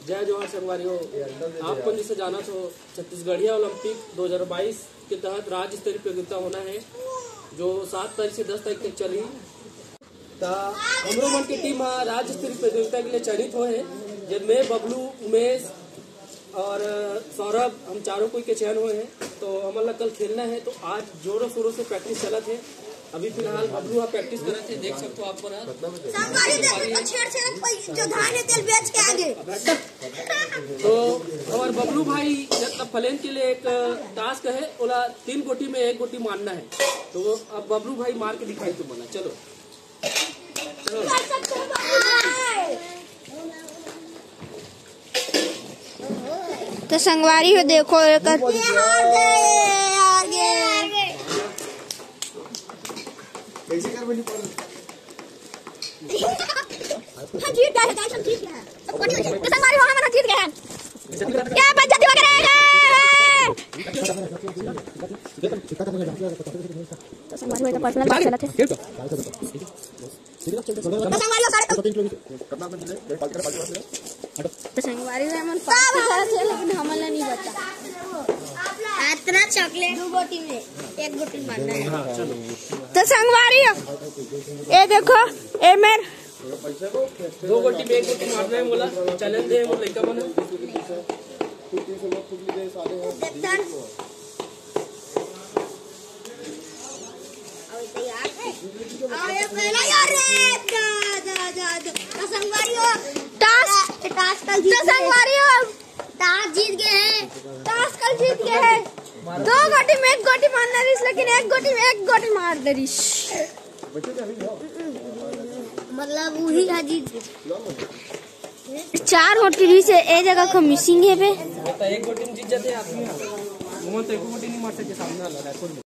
जय जोहार संगवारियों। आपको जिसे जाना तो छत्तीसगढ़िया ओलंपिक 2022 के तहत राज्य स्तरीय प्रतियोगिता होना है जो 7 तारीख से 10 तारीख तक चली। हमरो मन की टीम राज्य स्तरीय प्रतियोगिता के लिए चयनित हो है, जिनमें बबलू, उमेश और सौरभ, हम चारों कोई के चयन हुए हैं। तो हमारा कल खेलना है, तो आज जोरों शोरों से प्रैक्टिस चला थे। अभी फिलहाल बबलू आप प्रैक्टिस कर रहे थे, देख सकते हो आपको तो हमारे बबलू भाई जब फलेन के लिए एक टास्क है, बोला 3 गोटी में 1 गोटी मारना है। तो अब बबलू भाई मार के दिखाई तुम बना। चलो तो संगवारी हो देखो क्या बच्चा पर्सनल बात चला थे। तो संगवारी में मन लेकिन हमला नहीं बचा। इतना चॉकलेट 2 गोटी में 1 गोटी मारना है। तो संगवारी ये देखो ए मेर 2 गोटी में 1 गोटी मारना है, बोला चैलेंज है वो लड़का बना। जीत गए हैं, टास्क कल जीत गए हैं। 2 गोटी में 1 गोटी मारना रिस, लेकिन 1 गोटी में 1 गोटी मार दे रिस, मतलब वही जीत। 4 गोटी से एक जगह को मिसिंग है पे। 1 गोटी में जीत जाते आदमी, वो तो 1 गोटी नहीं मार सके सामने वाला।